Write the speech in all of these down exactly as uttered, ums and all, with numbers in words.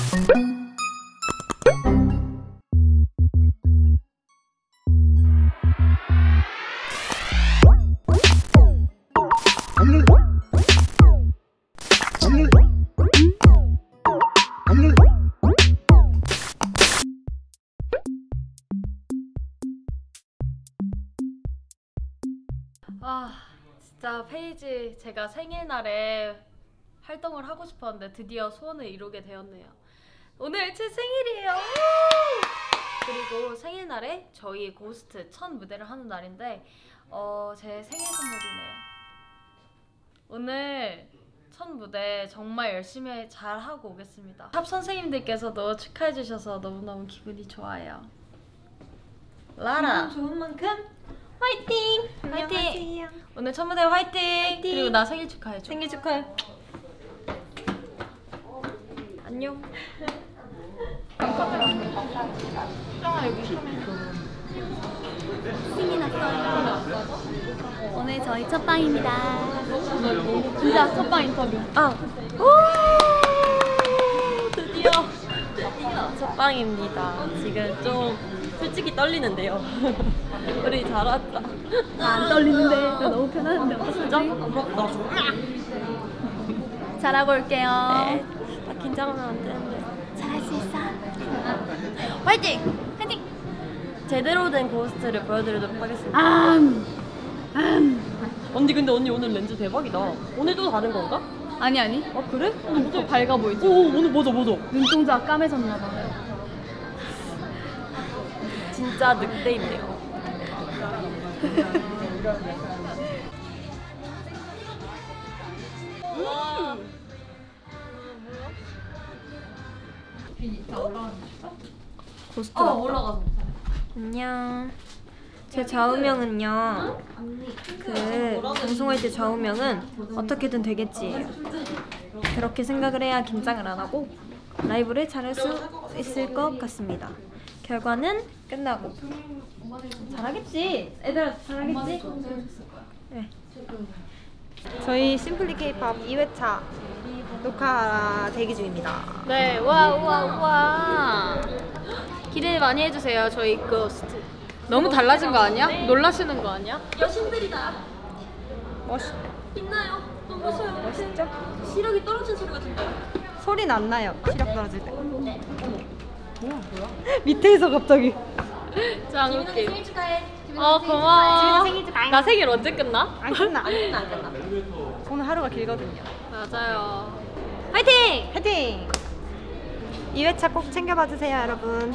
아 진짜 페이지 제가 생일날에 활동을 하고 싶었는데 드디어 소원을 이루게 되었네요. 오늘 제 생일이에요. 그리고 생일날에 저희 고스트 첫 무대를 하는 날인데 어, 제 생일 선물이네요. 오늘 첫 무대 정말 열심히 잘 하고 오겠습니다. 탑 선생님들께서도 축하해 주셔서 너무너무 기분이 좋아요. 라라 기분 좋은 만큼 화이팅! 화이팅! 오늘 첫 무대 화이팅! 화이팅! 그리고 나 생일 축하해줘. 생일 축하해. 안녕. 신이 났어요. 오늘 저희 첫방입니다. 진짜 첫방 인터뷰. 아! 드디어! 첫방입니다. 지금 좀 솔직히 떨리는데요. 우리 잘 왔다. 안 떨리는데 너무 편한데 어떡하지? 부럽다. 잘하고 올게요. 네. 아, 긴장하면 안 되는데. 잘할 수 있어. 화이팅! 화이팅! 제대로 된 고스트를 보여드리도록 하겠습니다. 음. 음. 언니 근데 언니 오늘 렌즈 대박이다. 오늘도 다른 건가? 아니 아니. 아 그래? 오늘 좀 밝아 보이지? 오 오늘 맞아 맞아. 눈동자가 까매졌나봐. 진짜 늑대인데요. 고스트 어 올라가서. 안녕. 제 좌우명은요. 그 방송할 때 좌우명은 어떻게든 되겠지예요. 그렇게 생각을 해야 긴장을 안 하고 라이브를 잘할 수 있을 것 같습니다. 결과는 끝나고 잘하겠지. 애들아 잘하겠지. 네. 저희 심플리 케이팝 이 회차 녹화 대기 중입니다. 네, 와, 와, 와. 기대 많이 해주세요, 저희 고스트. 너무 달라진 거 아니야? 놀라시는 거 아니야? 여신들이다. 멋있, 빛나요. 너무 멋져요. 멋있죠? 시력이 떨어진 소리가 들려요. 소리는 안 나요. 시력 떨어질 때. 뭐야 뭐야? 밑에서 갑자기. 짱 웃기. 생일 축하해. 어, 고마워. 생일 축하해. 나 생일 언제 끝나? 안 끝나. 안 끝나 안 끝나. 오늘 하루가 길거든요. 맞아요. 화이팅! 화이팅! 이 회차 꼭 챙겨봐 주세요, 여러분.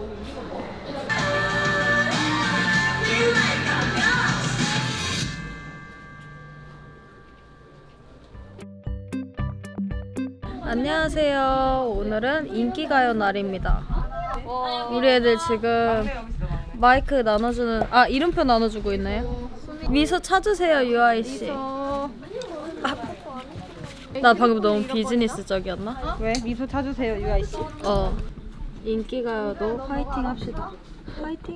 안녕하세요. 오늘은 인기가요 날입니다. 우리 애들 지금 마이크 나눠주는, 아, 이름표 나눠주고 있네요. 미소 찾으세요, 유아이씨. 나 방금 너무 비즈니스적이었나? 왜? 미소 찾으세요, 유아이 씨. 어. 인기가요도 화이팅 합시다. 화이팅.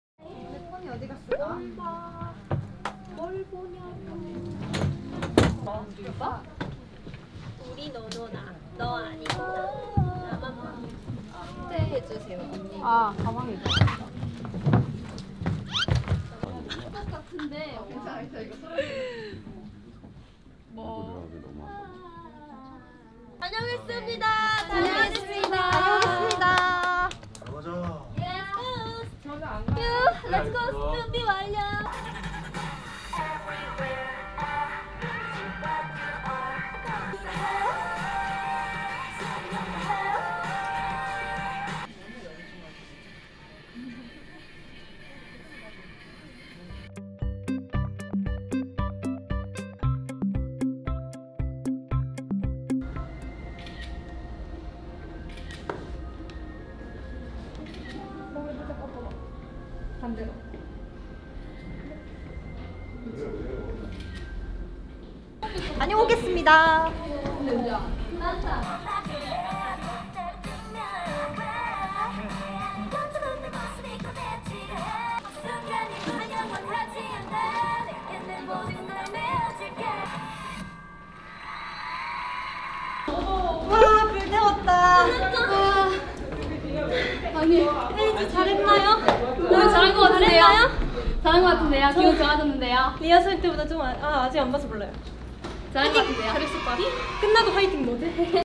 우리 너너 나. 너 아니고 나만 해주세요 언니. 아, 가방이 있다. 같은데 다녀오겠습니다. 다녀오겠습니다. 다녀오겠습니다. 가보자. Let's go. 준비 완료. 반대로. 다녀오겠습니다. 와, 불 태웠다. 페이지 잘했나요? 너무 잘한 것 같은데요? 잘했나요? 잘한 것 같은데요? 기분 좋아졌는데요? 리허설 때보다 좀 아, 아, 아직 안 봐서 몰라요. 잘한 것 같은데요? 잘했을 것 같아. 끝나도 화이팅 모드.